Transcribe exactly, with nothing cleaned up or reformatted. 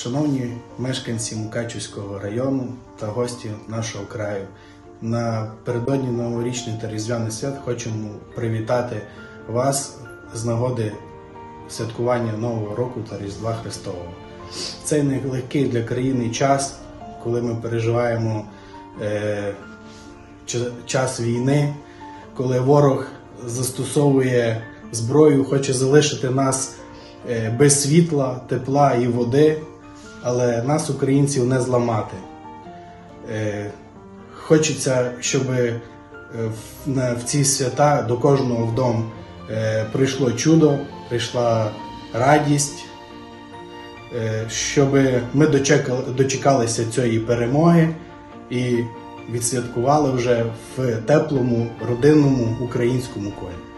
Шановні мешканці Мукачівського району та гості нашого краю, напередодні новорічних та різдвяних свят хочемо привітати вас з нагоди святкування Нового року та Різдва Христового. Цей нелегкий для країни час, коли ми переживаємо е, час війни, коли ворог застосовує зброю, хоче залишити нас е, без світла, тепла і води, але нас, українців, не зламати. Е, хочеться, щоб е, в, на, в ці свята до кожного в дом е, прийшло чудо, прийшла радість, е, щоб ми дочекали, дочекалися цієї перемоги і відсвяткували вже в теплому, родинному українському колі.